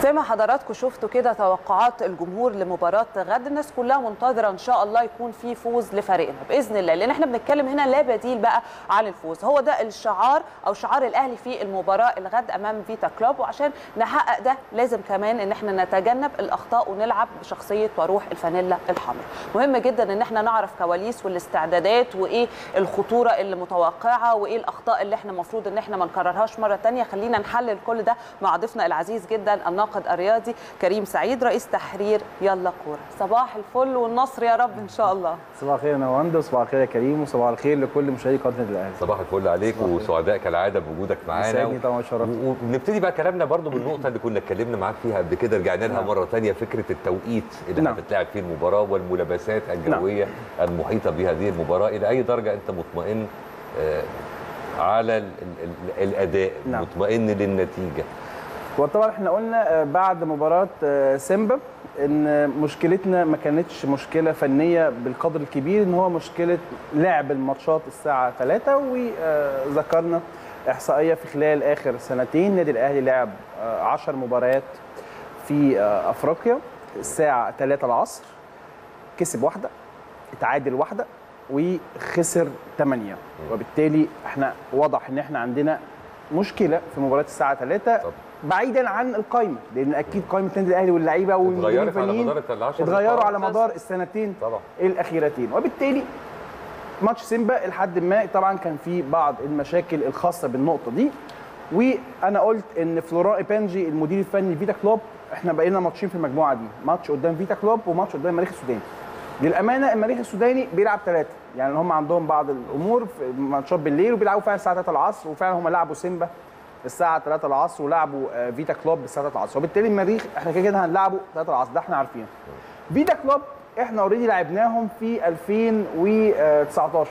زي ما حضراتكم شفتوا كده توقعات الجمهور لمباراه غد، الناس كلها منتظره ان شاء الله يكون في فوز لفريقنا باذن الله، لان احنا بنتكلم هنا لا بديل بقى عن الفوز. هو ده الشعار او شعار الاهلي في المباراه الغد امام فيتا كلوب، وعشان نحقق ده لازم كمان ان احنا نتجنب الاخطاء ونلعب بشخصيه وروح الفانيلا الحمراء. مهم جدا ان احنا نعرف كواليس والاستعدادات وايه الخطوره اللي متوقعه وايه الاخطاء اللي احنا المفروض ان احنا ما نكررهاش مره ثانيه. خلينا نحلل كل ده مع ضيفنا العزيز جدا الناقد الرياضي كريم سعيد رئيس تحرير يلا كوره. صباح الفل والنصر يا رب ان شاء الله. صباح الخير يا نواند، وصباح الخير يا كريم، وصباح الخير لكل مشاهدي قناه الاهلي. صباح الفل عليك وسعداء كالعاده بوجودك معانا. طبعا شرفت. ونبتدي بقى كلامنا برضو بالنقطه اللي كنا اتكلمنا معاك فيها قبل كده، رجعنا لها مره ثانيه، فكره التوقيت اللي هتتلعب فيه المباراه والملابسات الجويه المحيطه بهذه المباراه. الى اي درجه انت مطمئن على الاداء، مطمئن للنتيجه؟ وطبعا احنا قلنا بعد مباراه سيمبا ان مشكلتنا ما كانتش مشكله فنيه بالقدر الكبير، ان هو مشكله لعب الماتشات الساعه 3، وذكرنا احصائيه في خلال اخر سنتين النادي الاهلي لعب 10 مباريات في افريقيا الساعه 3 العصر، كسب واحده، اتعادل واحده، وخسر 8. وبالتالي احنا واضح ان احنا عندنا مشكله في مباراه الساعه 3 بعيدا عن القائمه، لان اكيد قائمه النادي الاهلي واللعيبه والمديرين الفنيين اتغيروا على مدار السنتين الاخيرتين. وبالتالي ماتش سيمبا لحد ما طبعا كان في بعض المشاكل الخاصه بالنقطه دي، وانا قلت ان فلوران ايبانجي المدير الفني فيتا كلوب، احنا بقينا ماتشين في المجموعه دي، ماتش قدام فيتا كلوب وماتش قدام المريخ السوداني. للامانه المريخ السوداني بيلعب 3، يعني هم عندهم بعض الامور في ماتشات بالليل وبيلعبوا فعلا الساعه 3 العصر، وفعلا هم لعبوا سيمبا الساعه 3 العصر ولعبوا فيتا كلوب الساعه 3 العصر، وبالتالي المريخ احنا كده هنلعبه 3 العصر، ده احنا عارفينه. فيتا كلوب احنا اوريدي لعبناهم في 2019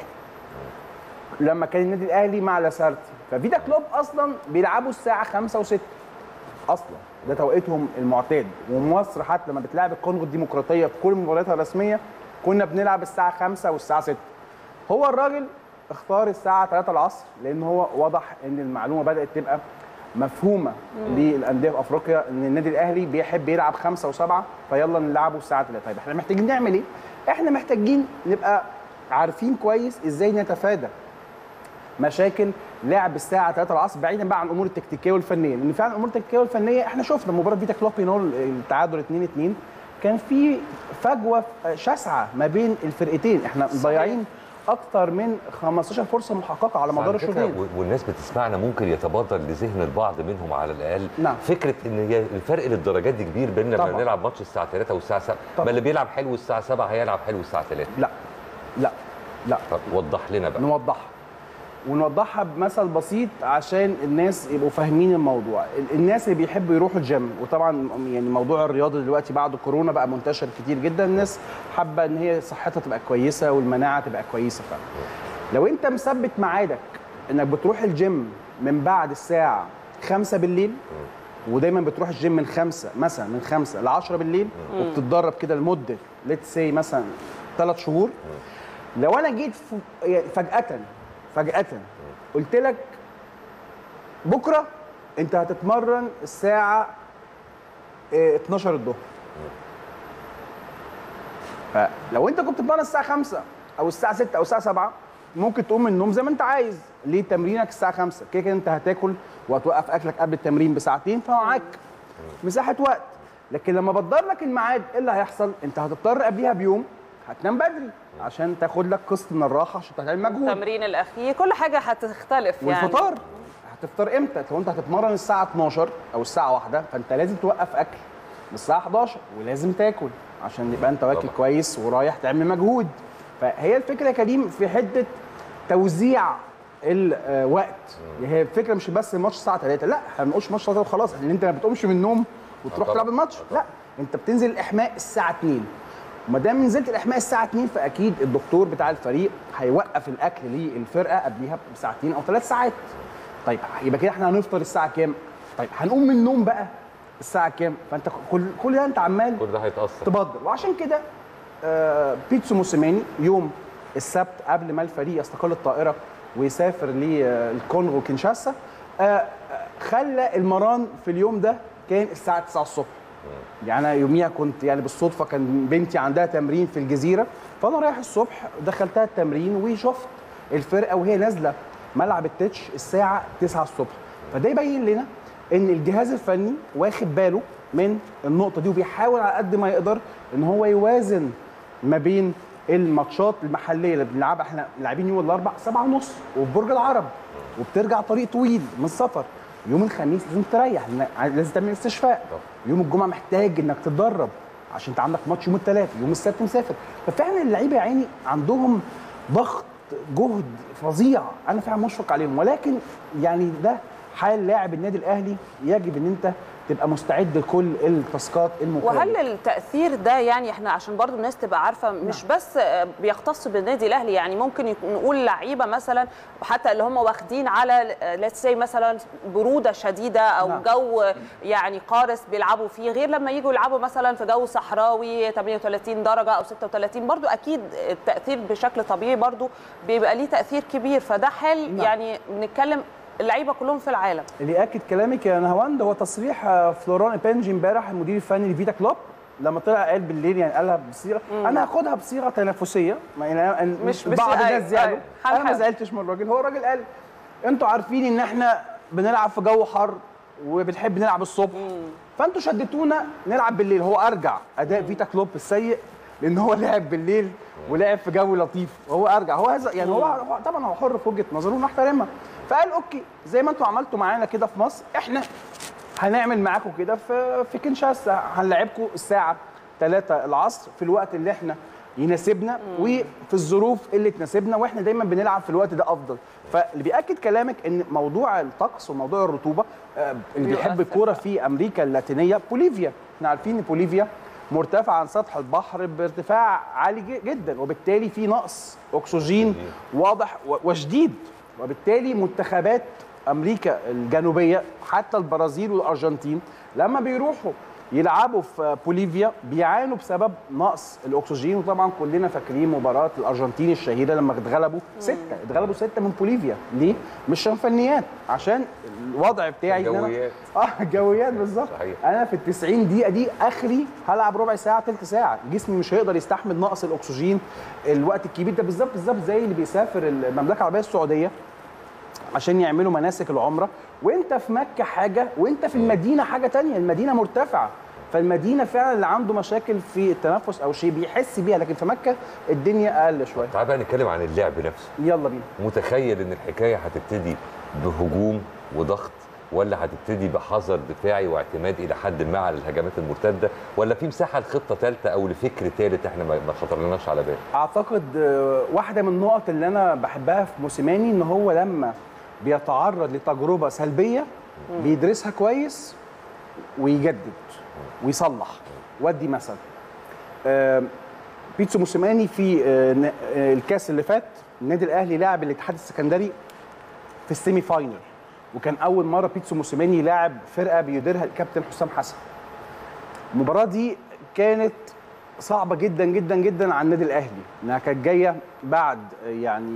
لما كان النادي الاهلي مع لاسارتي، ففيتا كلوب اصلا بيلعبوا الساعه 5 و6 اصلا، ده توقيتهم المعتاد. ومصر حتى لما بتلعب الكونغو الديمقراطيه في كل مبارياتها الرسميه كنا بنلعب الساعه 5 والساعه 6. هو الراجل اختار الساعه 3 العصر لان هو واضح ان المعلومه بدات تبقى مفهومه للانديه في افريقيا ان النادي الاهلي بيحب يلعب 5 و7، فيلا نلعبه الساعه 3. طيب احنا محتاجين نعمل ايه؟ احنا محتاجين نبقى عارفين كويس ازاي نتفادى مشاكل لعب الساعه 3 العصر بعيدا بقى عن الامور التكتيكيه والفنيه، لان فعلا الامور التكتيكيه والفنيه احنا شفنا مباراه فيتا كلوب التعادل 2-2 كان في فجوه شاسعه ما بين الفرقتين، احنا مضيعين اكثر من 15 فرصه محققه على مدار الشوطين. والناس بتسمعنا ممكن يتبادر لذهن البعض منهم على الاقل فكره ان هي الفرق للدرجات دي كبير بين لما نلعب ماتش الساعه 3 والساعه 7، ما اللي بيلعب حلو الساعه 7 هيلعب حلو الساعه 3. لا طب وضح لنا بقى. ونوضحها بمثل بسيط عشان الناس يبقوا فاهمين الموضوع. الناس اللي بيحبوا يروحوا الجيم، وطبعا يعني موضوع الرياضه دلوقتي بعد كورونا بقى منتشر كتير جدا، الناس حابه ان هي صحتها تبقى كويسه والمناعه تبقى كويسه. فعلا لو انت مثبت ميعادك انك بتروح الجيم من بعد الساعه 5 بالليل، ودايما بتروح الجيم من 5 مثلا من 5 ل 10 بالليل، وبتتدرب كده لمده ليتس سي مثلا 3 شهور، لو انا جيت فجأة قلت لك بكره انت هتتمرن الساعه 12 الظهر، فلو انت كنت بتتمرن الساعه 5 او الساعه 6 او الساعه 7 ممكن تقوم من النوم زي ما انت عايز. ليه؟ تمرينك الساعه 5 كده كده انت هتاكل وهتوقف اكلك قبل التمرين بساعتين، فمعاك مساحه وقت. لكن لما بدر لك الميعاد ايه اللي هيحصل؟ انت هتضطر قبليها بيوم هتنام بدري عشان تاخد لك قسط من الراحه عشان تعمل مجهود. التمرين الاخير كل حاجه هتختلف يعني. والفطار هتفطر امتى؟ لو انت هتتمرن الساعه 12 او الساعه 1 فانت لازم توقف اكل الساعه 11 ولازم تاكل عشان يبقى انت واكل كويس ورايح تعمل مجهود. فهي الفكره يا كريم في حته توزيع الوقت. هي الفكره مش بس الماتش الساعه 3، لا احنا ما بنقولش ماتش 3 وخلاص، ان انت ما بتقومش من النوم وتروح تلعب الماتش، لا انت بتنزل الاحماء الساعه 2. وما دام نزلت الاحماء الساعه 2 فاكيد الدكتور بتاع الفريق هيوقف الاكل للفرقه قبليها بساعتين او 3 ساعات. طيب يبقى كده احنا هنفطر الساعه كام؟ طيب هنقوم من النوم بقى الساعه كام؟ فانت كل ده انت عمال كل ده هيتاثر تبدر. وعشان كده بيتسو موسيماني يوم السبت قبل ما الفريق يستقل الطائره ويسافر للكونغو كينشاسا خلى المران في اليوم ده كان الساعه 9 الصبح. يعني انا يوميها كنت يعني بالصدفه كان بنتي عندها تمرين في الجزيره، فانا رايح الصبح دخلتها التمرين وشفت الفرقه وهي نازله ملعب التتش الساعه 9 الصبح. فده يبين لنا ان الجهاز الفني واخد باله من النقطه دي وبيحاول على قد ما يقدر ان هو يوازن ما بين الماتشات المحليه اللي بنلعبها. احنا لاعبين يوم الاربعاء 7:30 وفي برج العرب، وبترجع طريق طويل من السفر. يوم الخميس لازم تريح، لازم تعمل استشفاء. يوم الجمعه محتاج انك تتدرب عشان انت عندك ماتش يوم الثلاث، يوم السبت مسافر. ففعلا اللعيبه يا عيني عندهم ضغط جهد فظيع، انا فعلا مشفق عليهم. ولكن يعني ده حال لاعب النادي الاهلي، يجب ان انت تبقى مستعد لكل التاسكات المقابله. وهل التاثير ده يعني احنا عشان برضو الناس تبقى عارفه مش بس بيختص بالنادي الاهلي، يعني ممكن نقول لعيبه مثلا حتى اللي هم واخدين على ليتس سي مثلا بروده شديده او جو يعني قارس بيلعبوا فيه، غير لما يجوا يلعبوا مثلا في جو صحراوي 38 درجه او 36، برضو اكيد التاثير بشكل طبيعي برضو بيبقى ليه تاثير كبير. فده حال يعني بنتكلم اللعيبه كلهم في العالم. اللي ياكد كلامك يا نهاوند هو تصريح فلوران بانجي امبارح المدير الفني لفيتا كلوب، لما طلع قال بالليل يعني قالها بصيغه انا هاخدها بصيغه تنافسيه، يعني مش بعض الناس زعلوا. انا ما زعلت. زعلتش من الراجل، هو الراجل قال انتوا عارفين ان احنا بنلعب في جو حر وبنحب نلعب الصبح، فانتوا شدتونا نلعب بالليل. هو ارجع اداء فيتا كلوب السيء لان هو لعب بالليل ولعب في جو لطيف، وهو ارجع هو يعني هو طبعا هو حر في وجهه نظره ونحترمها. فقال اوكي زي ما انتوا عملتوا معانا كده في مصر احنا هنعمل معاكم كده في كينشاسا، هنلعبكم الساعه 3 العصر في الوقت اللي احنا يناسبنا وفي الظروف اللي تناسبنا، واحنا دايما بنلعب في الوقت ده افضل. فاللي بياكد كلامك ان موضوع الطقس وموضوع الرطوبه اللي بيحب الكوره في امريكا اللاتينيه بوليفيا، احنا عارفين ان بوليفيا مرتفع عن سطح البحر بارتفاع عالي جدا، وبالتالي في نقص اكسجين واضح وشديد، وبالتالي منتخبات امريكا الجنوبيه حتى البرازيل والارجنتين لما بيروحوا يلعبوا في بوليفيا بيعانوا بسبب نقص الاكسجين. وطبعا كلنا فاكرين مباراه الارجنتين الشهيره لما اتغلبوا 6 من بوليفيا. ليه؟ مش عشان فنيات، عشان الوضع بتاعي الجويات. الجويات بالظبط. انا في ال90 دقيقه دي اخري هلعب ربع ساعه ثلث ساعه، جسمي مش هيقدر يستحمل نقص الاكسجين الوقت الكبير ده. بالظبط زي اللي بيسافر المملكه العربيه السعوديه عشان يعملوا مناسك العمره، وانت في مكه حاجه وانت في المدينه حاجه تانية. المدينه مرتفعه، فالمدينه فعلا اللي عنده مشاكل في التنفس او شيء بيحس بيها، لكن في مكه الدنيا اقل شويه. تعال بقى نتكلم عن اللعب نفسه. يلا بينا. متخيل ان الحكايه هتبتدي بهجوم وضغط، ولا هتبتدي بحذر دفاعي واعتماد الى حد ما على الهجمات المرتده، ولا في مساحه لخطه ثالثه او لفكر ثالث احنا ما خطرناش على بال؟ اعتقد واحده من النقط اللي انا بحبها في موسيماني ان هو لما بيتعرض لتجربه سلبيه بيدرسها كويس ويجدد ويصلح. ودي مثلا بيتسو موسيماني في الكاس اللي فات النادي الاهلي لاعب الاتحاد السكندري في السيمي فاينل، وكان اول مره بيتسو موسيماني يلاعب فرقه بيديرها الكابتن حسام حسن. المباراه دي كانت صعبه جدا جدا جدا على النادي الاهلي، انها كانت جايه بعد يعني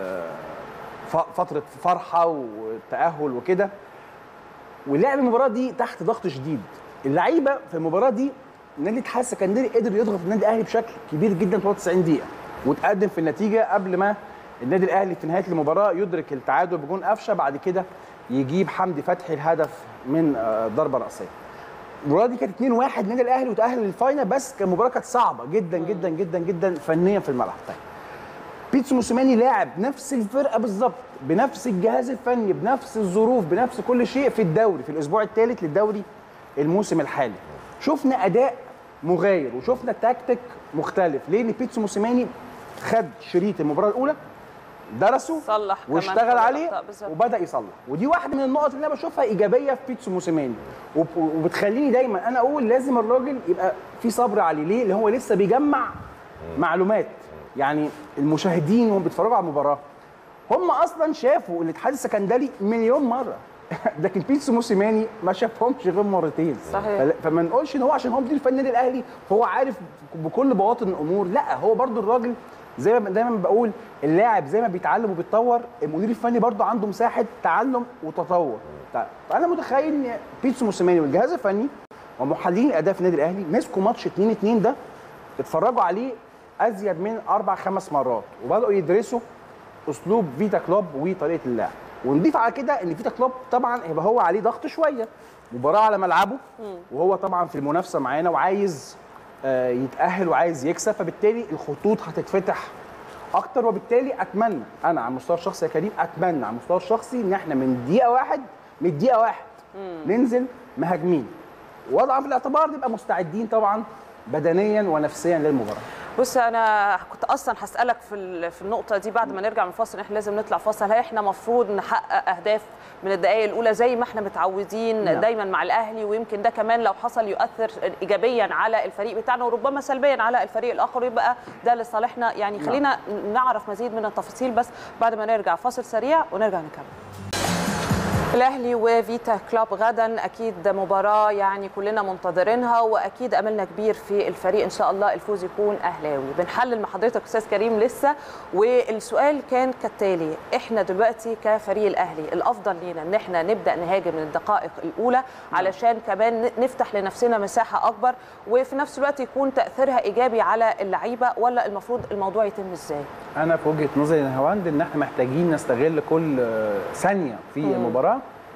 فتره فرحه وتاهل وكده، ولعب المباراه دي تحت ضغط شديد. اللعيبه في المباراه دي النادي الاتحاد السكندري قدر يضغط النادي الاهلي بشكل كبير جدا طول 90 دقيقه، وتقدم في النتيجه قبل ما النادي الاهلي في نهايه المباراه يدرك التعادل بجون قفشه، بعد كده يجيب حمدي فتحي الهدف من ضربه راسيه. المباراه دي كانت 2-1 النادي الاهلي وتاهل للفاينل، بس كان المباراه كانت صعبه جدا جدا جدا جدا فنيا في الملعب. طيب بيتسو موسيماني لاعب نفس الفرقه بالظبط بنفس الجهاز الفني بنفس الظروف بنفس كل شيء في الدوري في الاسبوع الثالث للدوري الموسم الحالي. شفنا اداء مغاير وشفنا تكتيك مختلف. ليه؟ لان بيتسو موسيماني خد شريط المباراه الاولى درسه صلح واشتغل عليه وبدا يصلح، ودي واحده من النقط اللي انا بشوفها ايجابيه في بيتسو موسيماني، وبتخليني دايما انا اقول لازم الراجل يبقى في صبر عليه. ليه؟ اللي هو لسه بيجمع معلومات. يعني المشاهدين وهم بيتفرجوا على المباراه هم اصلا شافوا الاتحاد السكندري مليون مره لكن بيتسو موسيماني ما شافهمش غير مرتين. صحيح. فما نقولش ان هو عشان هو مدير فني النادي الاهلي فهو عارف بكل بواطن الامور، لا، هو برضو الراجل زي ما دايما بقول اللاعب زي ما بيتعلم وبيتطور، المدير الفني برضو عنده مساحه تعلم وتطور. طيب انا متخيل ان بيتسو موسيماني والجهاز الفني ومحللين الاداء في النادي الاهلي مسكوا ماتش 2-2 ده، اتفرجوا عليه ازيد من 4-5 مرات وبداوا يدرسوا اسلوب فيتا كلوب وطريقه اللعب. ونضيف على كده ان فيتا كلوب طبعا هيبقى هو عليه ضغط شويه، مباراه على ملعبه وهو طبعا في المنافسه معانا وعايز يتاهل وعايز يكسب، فبالتالي الخطوط هتتفتح اكتر. وبالتالي اتمنى انا على المستوى الشخصي يا كريم، اتمنى على المستوى الشخصي ان احنا من دقيقه واحد ننزل مهاجمين، وضعا في الاعتبار نبقى مستعدين طبعا بدنيا ونفسيا للمباراه. بص انا كنت اصلا هسالك في النقطه دي بعد ما نرجع من الفاصل، احنا لازم نطلع فاصل. هل احنا المفروض نحقق اهداف من الدقائق الاولى زي ما احنا متعودين دايما مع الاهلي، ويمكن ده كمان لو حصل يؤثر ايجابيا على الفريق بتاعنا وربما سلبيا على الفريق الاخر، يبقى ده لصالحنا يعني. خلينا نعرف مزيد من التفاصيل بس بعد ما نرجع فاصل سريع ونرجع نكمل. الاهلي وفيتا كلوب غدا اكيد مباراه يعني كلنا منتظرينها، واكيد املنا كبير في الفريق ان شاء الله الفوز يكون اهلاوي. بنحلل مع حضرتك استاذ كريم لسه، والسؤال كان كالتالي: احنا دلوقتي كفريق الاهلي الافضل لينا ان احنا نبدا نهاجم من الدقائق الاولى علشان كمان نفتح لنفسنا مساحه اكبر، وفي نفس الوقت يكون تاثيرها ايجابي على اللعيبه، ولا المفروض الموضوع يتم ازاي؟ انا في وجهه نظري يا هواند ان احنا محتاجين نستغل كل ثانيه في المباراه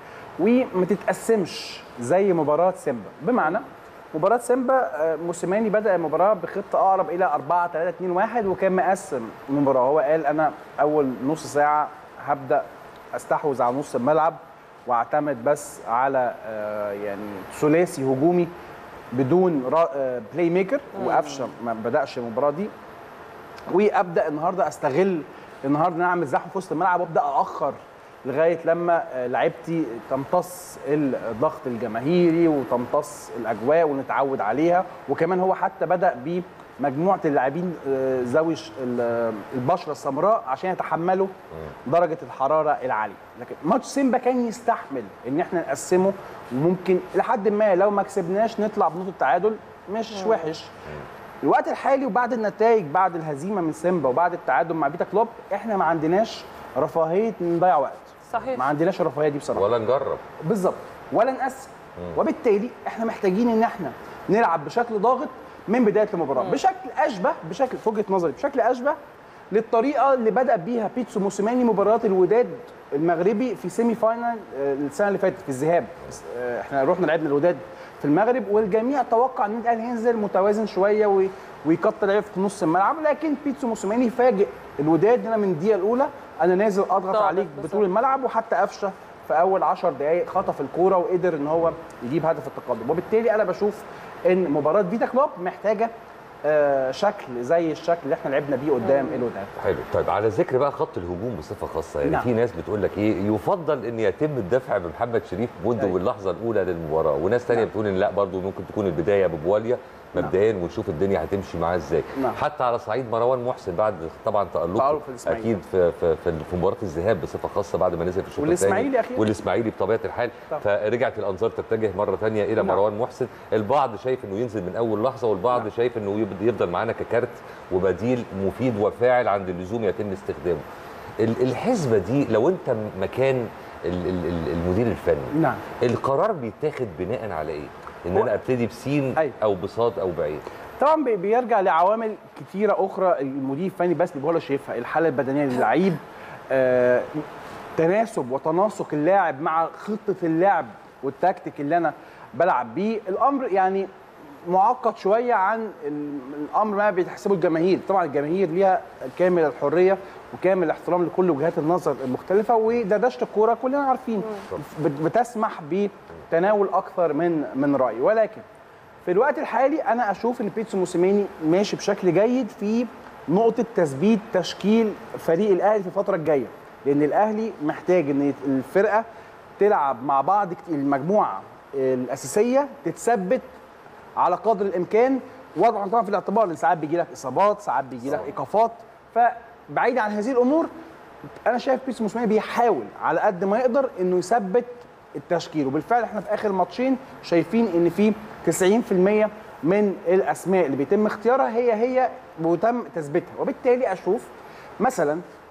وما تتقسمش زي مباراه سيمبا. بمعنى مباراه سيمبا موسيماني بدا المباراه بخطه اقرب الى 4-3-2-1 وكان مقسم المباراه. هو قال انا اول نص ساعه هبدا استحوذ على نص الملعب واعتمد بس على يعني ثلاثي هجومي بدون بلاي ميكر، وقفشه ما بداش المباراه دي، وابدا النهارده استغل النهارده نعمل زحمه في وسط الملعب وابدا اخر لغايه لما لعيبتي تمتص الضغط الجماهيري وتمتص الاجواء ونتعود عليها. وكمان هو حتى بدا بمجموعه اللاعبين ذوي البشره السمراء عشان يتحملوا درجه الحراره العاليه. لكن ماتش سيمبا كان يستحمل ان احنا نقسمه، وممكن لحد ما لو ما كسبناش نطلع بنقطه تعادل مش وحش. الوقت الحالي وبعد النتائج، بعد الهزيمه من سيمبا وبعد التعادل مع فيتا كلوب، احنا ما عندناش رفاهيه نضيع وقت. صحيح. ما عندناش الرفاهيه دي بصراحه، ولا نجرب بالظبط ولا نقسم. وبالتالي احنا محتاجين ان احنا نلعب بشكل ضاغط من بدايه المباراه، بشكل في وجهه نظري بشكل اشبه للطريقه اللي بدا بيها بيتسو موسيماني مباراه الوداد المغربي في سيمي فاينال السنه اللي فاتت في الذهاب. احنا رحنا لعبنا الوداد في المغرب والجميع توقع ان النادي الاهلي هينزل متوازن شويه ويكتر لعيبه في نص الملعب، لكن بيتسو موسيماني فاجئ الوداد ان من الدقيقه الاولى انا نازل اضغط عليك بطول الملعب، وحتى قفشه في اول 10 دقائق خطف الكوره وقدر ان هو يجيب هدف التقدم. وبالتالي انا بشوف ان مباراه فيتا كلوب محتاجه شكل زي الشكل اللي احنا لعبنا بيه قدام الوداد. حلو. طيب على ذكر بقى خط الهجوم بصفه خاصه، يعني في ناس بتقول لك ايه، يفضل ان يتم الدفع بمحمد شريف منذ اللحظه الاولى للمباراه، وناس ثانيه بتقول ان لا، برضه ممكن تكون البدايه ببواليا مبدئيا ونشوف الدنيا هتمشي معاه ازاي. حتى على صعيد مروان محسن بعد طبعا تألقه اكيد في مباراه الذهاب بصفه خاصه بعد ما نزل في الشوط الثاني والاسماعيلي بطبيعه الحال، فرجعت الانظار تتجه مره ثانيه الى مروان محسن. البعض شايف انه ينزل من اول لحظه، والبعض شايف انه يفضل معانا ككارت وبديل مفيد وفاعل عند اللزوم يتم استخدامه. الحسبه دي لو انت مكان المدير الفني، القرار بيتاخد بناء على ايه؟ ان انا ابتدي بسين او بصاد او بعيد؟ طبعا بيرجع لعوامل كتيره اخرى المدير الفني بس بيبقى هو شايفها، الحاله البدنيه للعيب، تناسب وتناسق اللاعب مع خطه اللعب والتكتيك اللي انا بلعب بيه. الامر يعني معقد شويه عن الامر ما بيتحسبه الجماهير. طبعا الجماهير ليها كامل الحريه وكامل الاحترام لكل وجهات النظر المختلفه، ودردشه الكوره كلنا عارفين بتسمح بتناول اكثر من راي. ولكن في الوقت الحالي انا اشوف ان بيتسو موسيماني ماشي بشكل جيد في نقطه تثبيت تشكيل فريق الاهلي في الفتره الجايه، لان الاهلي محتاج ان الفرقه تلعب مع بعض، المجموعه الاساسيه تتثبت على قدر الامكان، وضعا طبعا في الاعتبار ان ساعات بيجي لك اصابات، ساعات بيجي لك ايقافات. فبعيد عن هذه الامور انا شايف بيتسو موسيماني بيحاول على قد ما يقدر انه يثبت التشكيل، وبالفعل احنا في اخر ماتشين شايفين ان في 90% من الاسماء اللي بيتم اختيارها هي وتم تثبيتها. وبالتالي اشوف مثلا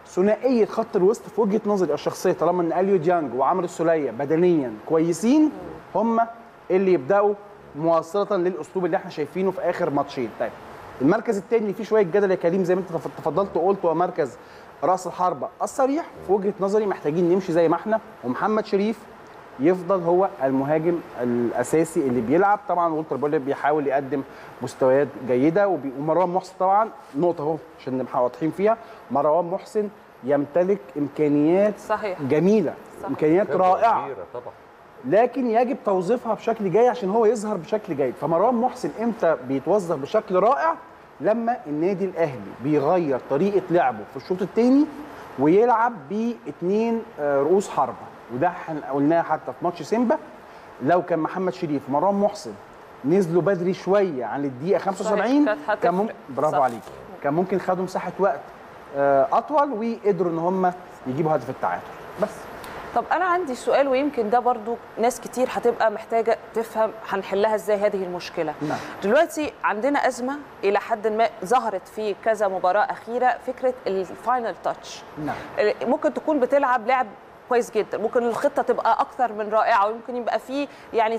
ثنائيه خط الوسط في وجهه نظري الشخصيه، طالما ان اليو ديانج وعمرو السوليه بدنيا كويسين، هم اللي يبداوا مواصله للاسلوب اللي احنا شايفينه في اخر ماتشين. طيب المركز الثاني اللي فيه شويه جدل يا كريم زي ما انت تفضلت وقلت، هو مركز راس الحربه الصريح. في وجهه نظري محتاجين نمشي زي ما احنا، ومحمد شريف يفضل هو المهاجم الاساسي اللي بيلعب. طبعا والتر بولي بيحاول يقدم مستويات جيده، ومروان محسن طبعا نقطه اهو عشان نبقى واضحين فيها، مروان محسن يمتلك امكانيات صحيح. جميله، صحيح. امكانيات رائعه طبعا، لكن يجب توظيفها بشكل جيد عشان هو يظهر بشكل جيد. فمروان محسن امتى بيتوظف بشكل رائع؟ لما النادي الاهلي بيغير طريقه لعبه في الشوط الثاني ويلعب باثنين رؤوس حربه، وده احنا قلناه حتى في ماتش سيمبا. لو كان محمد شريف ومروان محسن نزلوا بدري شويه عن الدقيقه 75 كان ممكن، برافو عليك، كان ممكن خدوا مساحه وقت اطول وقدروا ان هم يجيبوا هدف التعادل. بس طب انا عندي سؤال، ويمكن ده برضو ناس كتير هتبقى محتاجه تفهم هنحلها ازاي هذه المشكله. نعم. دلوقتي عندنا ازمه الى حد ما ظهرت في كذا مباراه اخيره، فكره الفاينل تاتش. نعم. ممكن تكون بتلعب لعب كويس جدا، ممكن الخطه تبقى اكثر من رائعه، ويمكن يبقى في يعني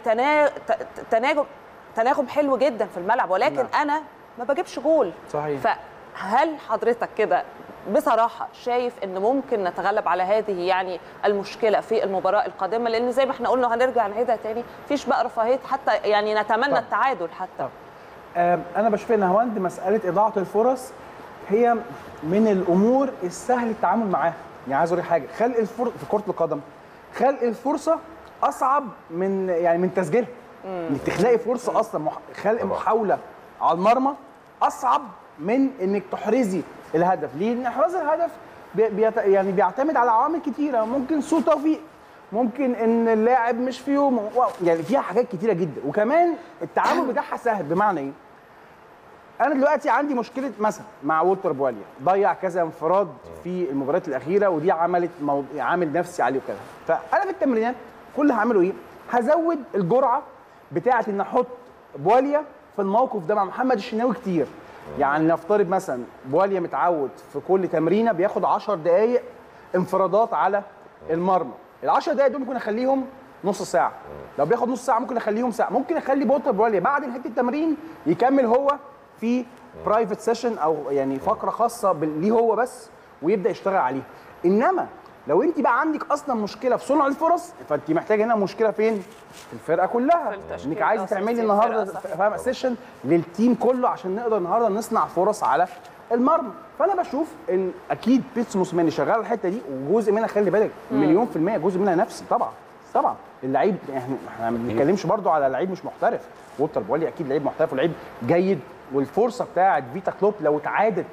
تناغم حلو جدا في الملعب، ولكن نعم. انا ما بجيبش جول. صحيح. فهل حضرتك كده بصراحه شايف ان ممكن نتغلب على هذه يعني المشكله في المباراه القادمه؟ لان زي ما احنا قلنا هنرجع نعيدها تاني، مفيش بقى رفاهيه حتى يعني نتمنى طبعا التعادل حتى. انا بشوف ان هوند مساله اضاعه الفرص هي من الامور السهل التعامل معاها. يعني عايز اقول لك حاجه، خلق الفرصه في كره القدم، خلق الفرصه اصعب من تسجيلها. انك تخلقي فرصه اصلا، خلق محاوله على المرمى اصعب من انك تحرزي الهدف. ليه؟ لان احراز الهدف يعني بيعتمد على عوامل كتيره، ممكن سوء توفيق، ممكن ان اللاعب مش في يومه، يعني فيها حاجات كتيره جدا، وكمان التعامل بتاعها سهل. بمعنى ايه؟ انا دلوقتي عندي مشكله مثلا مع والتر بواليا، ضيع كذا انفراد في المباريات الاخيره، ودي عملت عامل نفسي عليه وكذا. فانا في التمرينات كل اللي هعمله ايه؟ هزود الجرعه بتاعه ان احط بواليا في الموقف ده مع محمد الشناوي كتير. يعني نفترض مثلا بواليا متعود في كل تمرينه بياخد 10 دقائق انفرادات على المرمى، ال10 دقائق دول ممكن اخليهم نص ساعه، لو بياخد نص ساعه ممكن اخليهم ساعه، ممكن اخلي والتر بواليا بعد نهايه التمرين يكمل هو في برايفت سيشن او يعني فقره خاصه ليه هو بس، ويبدا يشتغل عليها. انما لو انت بقى عندك اصلا مشكله في صنع الفرص، فانت محتاجه هنا مشكله فين؟ في الفرقه كلها، انك عايزه تعملي النهارده فاهم سيشن للتيم كله عشان نقدر النهارده نصنع فرص على المرمى. فانا بشوف ان اكيد بيتسو موسيماني شغال الحته دي، وجزء منها خلي بالك مليون في الميه جزء منها نفسي. طبعا اللعيب احنا ما بنتكلمش برضو على لعيب مش محترف، والتر بواليا اكيد لعيب محترف ولعيب جيد، والفرصه بتاعت فيتا كلوب لو اتعادت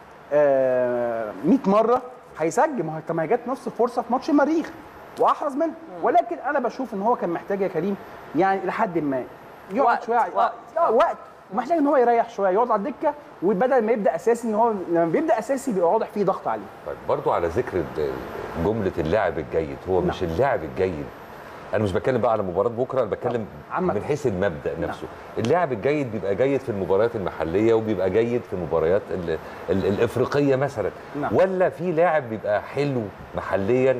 100 مره هيسجل. ما هي جت نفس الفرصه في ماتش المريخ واحرز منها. ولكن انا بشوف ان هو كان محتاج يا كريم يعني لحد ما يقعد شويه وقت، ومحتاج ان هو يريح شويه، يقعد على الدكه، وبدل ما يبدا اساسي ان هو لما بيبدا اساسي بيبقى واضح فيه ضغط عليه. طيب برضو على ذكر جمله اللاعب الجيد، هو مش اللاعب الجيد، انا مش بتكلم بقى على مباراه بكره، انا بتكلم من حيث المبدا نفسه. اللاعب الجيد بيبقى جيد في المباريات المحليه، وبيبقى جيد في المباريات الافريقيه مثلا، ولا في لاعب بيبقى حلو محليا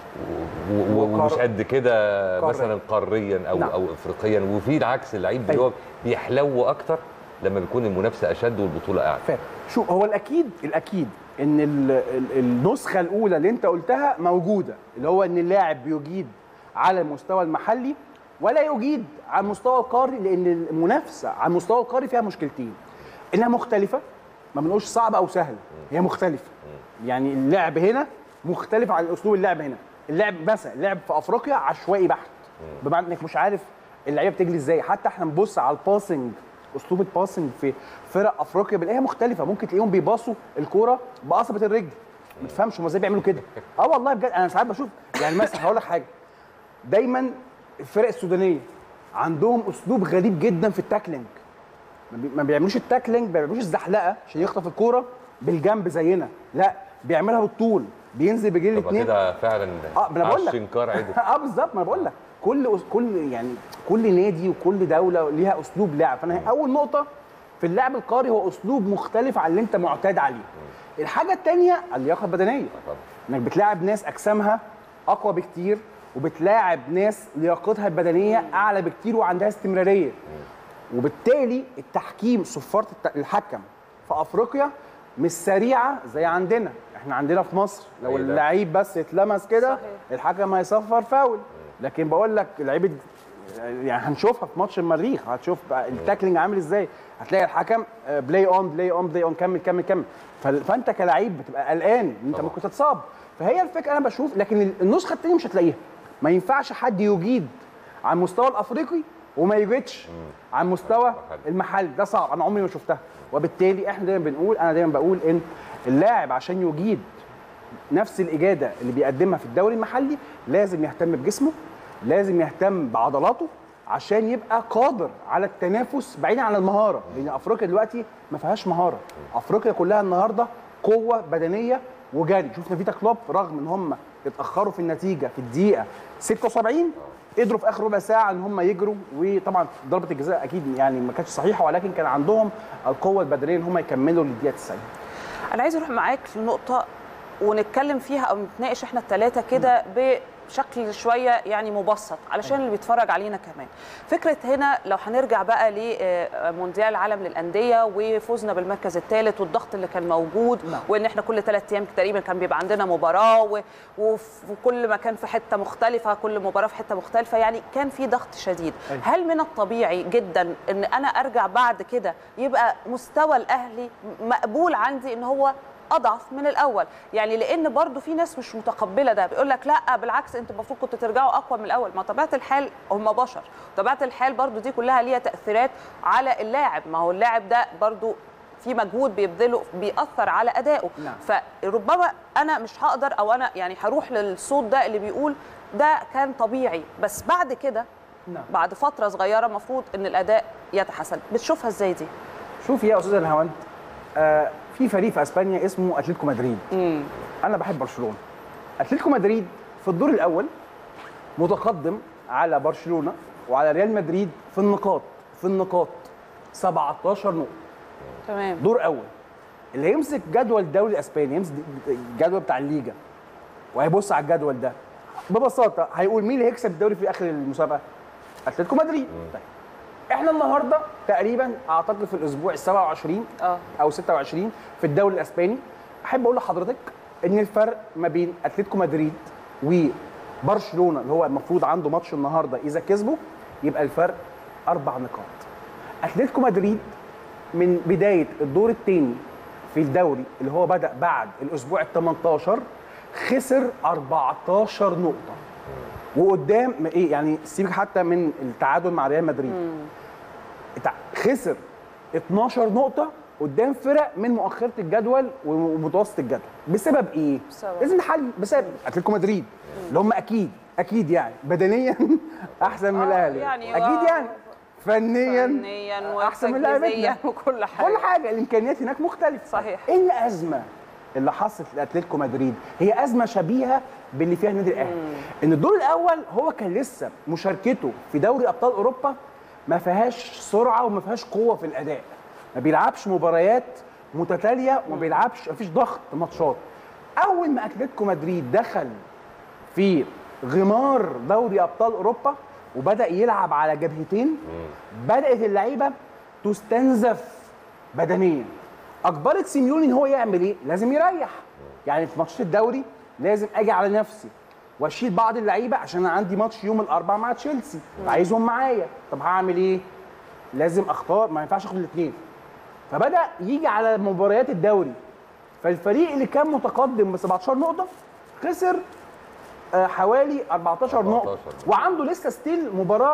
ومش قد كده مثلا قاريا او افريقيا، وفي العكس اللعيب اللي هو بيحلو اكتر لما بيكون المنافسه اشد والبطوله اعلى؟ شو هو الاكيد ان النسخه الاولى اللي انت قلتها موجوده، اللي هو ان اللاعب بيجيد على المستوى المحلي ولا يجيد على المستوى القاري، لان المنافسه على المستوى القاري فيها مشكلتين، انها مختلفه، ما بنقولش صعبه او سهله، هي مختلفه. يعني اللعب هنا مختلف عن اسلوب اللعب هنا. اللعب مثلا اللعب في افريقيا عشوائي بحت، بمعنى انك مش عارف اللعيبه بتجري ازاي. حتى احنا بنبص على الباسنج، اسلوب الباسنج في فرق افريقيا بنلاقيها مختلفه، ممكن تلاقيهم بيباصوا الكوره بقصبه الرجل، ما تفهمش هم ازاي بيعملوا كده. والله بجد انا ساعات بشوف، يعني مثلا هقول لك حاجه، دايما الفرق السودانيه عندهم اسلوب غريب جدا في التاكلينج، ما بيعملوش التاكلينج، ما بيعملوش الزحلقه عشان يخطف الكوره بالجنب زينا، لا بيعملها بالطول، بينزل برجلين الاثنين. كده فعلا شنكار عدل. بالظبط، ما انا بقول لك كل نادي وكل دوله ليها اسلوب لعب. فانا اول نقطه في اللعب القاري هو اسلوب مختلف عن اللي انت معتاد عليه. الحاجه الثانيه اللياقه البدنيه، انك بتلاعب ناس اجسامها اقوى بكتير، وبتلاعب ناس لياقتها البدنيه اعلى بكتير وعندها استمراريه. وبالتالي التحكيم، صفاره الحكم في افريقيا مش سريعه زي عندنا. احنا عندنا في مصر لو اللعيب بس اتلمس كده الحكم هيصفر فاول، لكن بقول لك لعيبه يعني هنشوفها في ماتش المريخ، هتشوف التاكلينج عامل ازاي، هتلاقي الحكم بلاي اون بلاي اون بلاي اون، كمل كمل كمل. فانت كلاعب بتبقى قلقان ان انت ممكن تتصاب. فهي الفكره انا بشوف، لكن النسخه الثانيه مش هتلاقيها. ما ينفعش حد يجيد على المستوى الافريقي وما يجيدش على المستوى المحلي، ده صعب، انا عمري ما شفتها. وبالتالي احنا دايما بنقول، انا دايما بقول ان اللاعب عشان يجيد نفس الاجاده اللي بيقدمها في الدوري المحلي لازم يهتم بجسمه، لازم يهتم بعضلاته عشان يبقى قادر على التنافس بعيدا عن المهاره، لان افريقيا دلوقتي ما فيهاش مهاره. افريقيا كلها النهارده قوه بدنيه وجري. شفنا فيتا كلوب رغم ان هم اتاخروا في النتيجه في الدقيقه 76 قدروا في اخر ربع ساعه ان هم يجروا، وطبعا ضربه الجزاء اكيد يعني ما كانتش صحيحه، ولكن كان عندهم القوه البدنيه ان هم يكملوا للدقيقه 90. انا عايز اروح معاك لنقطه ونتكلم فيها او نتناقش احنا الثلاثه كده بشكل شويه يعني مبسط علشان اللي بيتفرج علينا كمان. فكره هنا لو هنرجع بقى لمونديال العالم للانديه وفوزنا بالمركز الثالث والضغط اللي كان موجود، وان احنا كل 3 ايام تقريبا كان بيبقى عندنا مباراه، وكل مكان في حته مختلفه، كل مباراه في حته مختلفه، يعني كان في ضغط شديد. هل من الطبيعي جدا ان انا ارجع بعد كده يبقى مستوى الاهلي مقبول عندي ان هو اضعف من الاول؟ يعني لان برضو في ناس مش متقبله ده، بيقول لك لا بالعكس انت المفروض كنتوا ترجعوا اقوى من الاول. ما طبيعه الحال هم بشر، طبيعه الحال برضو دي كلها ليها تاثيرات على اللاعب. ما هو اللاعب ده برضو في مجهود بيبذله بيأثر على ادائه. فربما انا مش هقدر، او انا يعني هروح للصوت ده اللي بيقول ده كان طبيعي، بس بعد كده بعد فتره صغيره المفروض ان الاداء يتحسن. بتشوفها ازاي دي؟ شوفي يا استاذ الهوان، في فريق في اسبانيا اسمه اتلتيكو مدريد. انا بحب برشلونه. اتلتيكو مدريد في الدور الاول متقدم على برشلونه وعلى ريال مدريد في النقاط 17 نقطه. تمام. دور اول. اللي هيمسك جدول الدوري الاسباني، يمسك الجدول بتاع الليجا وهيبص على الجدول ده ببساطه هيقول مين اللي هيكسب الدوري في اخر المسابقه؟ اتلتيكو مدريد. طيب احنا النهارده تقريبا اعتقد في الاسبوع ال 27 او 26 في الدوري الاسباني. احب اقول لحضرتك ان الفرق ما بين اتلتيكو مدريد وبرشلونه اللي هو المفروض عنده ماتش النهارده اذا كسبه يبقى الفرق 4 نقاط. اتلتيكو مدريد من بدايه الدور الثاني في الدوري اللي هو بدا بعد الاسبوع ال 18 خسر 14 نقطه، وقدام ايه يعني سيبك حتى من التعادل مع ريال مدريد، خسر 12 نقطة قدام فرق من مؤخرة الجدول ومتوسط الجدول. بسبب ايه؟ لازم نحل. بسبب اتلتيكو مدريد اللي هم اكيد يعني بدنيا احسن من الاهلي، يعني اكيد يعني فنيا احسن من الاهلي وكل حاجة، كل حاجة. الامكانيات هناك مختلفة. صحيح. ايه الازمة اللي حصلت لاتلتيكو مدريد؟ هي ازمة شبيهة باللي فيها النادي الاهلي. ان الدور الاول هو كان لسه مشاركته في دوري ابطال اوروبا ما فيهاش سرعه وما فيهاش قوه في الاداء، ما بيلعبش مباريات متتاليه وما بيلعبش، ما فيش ضغط ماتشات. اول ما اتلتيكو مدريد دخل في غمار دوري ابطال اوروبا وبدا يلعب على جبهتين، بدات اللعيبه تستنزف بدنيا. اجبرت سيميوني ان هو يعمل ايه؟ لازم يريح. يعني في ماتشات الدوري لازم اجي على نفسي واشيل بعض اللعيبه عشان انا عندي ماتش يوم الاربعاء مع تشيلسي عايزهم معايا. طب هعمل ايه؟ لازم اختار، ما ينفعش اخد الاثنين. فبدا يجي على مباريات الدوري، فالفريق اللي كان متقدم ب 17 نقطه خسر حوالي 14 نقطه، وعنده لسه ستيل مباراه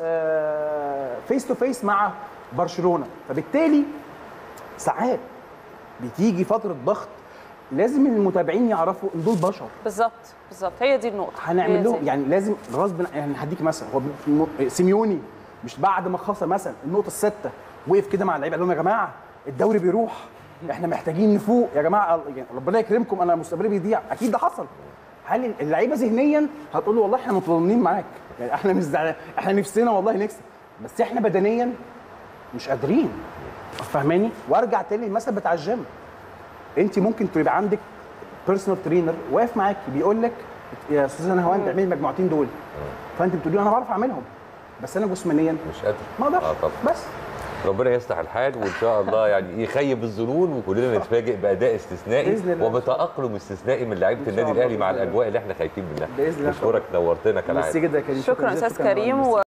فيس تو فيس مع برشلونه. فبالتالي ساعات بتيجي فتره ضغط لازم المتابعين يعرفوا ان دول بشر. بالظبط هي دي النقطه. هنعمل لهم يعني لازم غصب. يعني هديك مثلا، هو سيميوني مش بعد ما خسر مثلا النقطه السادسه وقف كده مع اللعيبه قال لهم يا جماعه الدوري بيروح، احنا محتاجين نفوق يا جماعه، يعني ربنا يكرمكم انا مستقبلي بيضيع. اكيد ده حصل. هل اللعيبه ذهنيا هتقول له والله احنا متضامنين معاك، يعني احنا مش زعلانين، احنا نفسنا والله نكسب، بس احنا بدنيا مش قادرين. فاهماني؟ وارجع تاني المثل بتاع الجيم، انت ممكن تبقى عندك بيرسونال ترينر واقف معاكي بيقول لك يا استاذه نهاوند اعملي المجموعتين دول، فانت بتقولي انا بعرف اعملهم بس انا جسمانيا مش قادر ما اقدرش. بس ربنا يصلح الحال وان شاء الله يعني يخيب الظنون وكلنا نتفاجئ باداء استثنائي وبتاقلم استثنائي من لعيبه النادي الاهلي مع الاجواء اللي احنا خايفين منها. باذن الله. بشكرك، نورتنا كالعاده. ميرسي جدا يا كريم. شكرا استاذ كريم.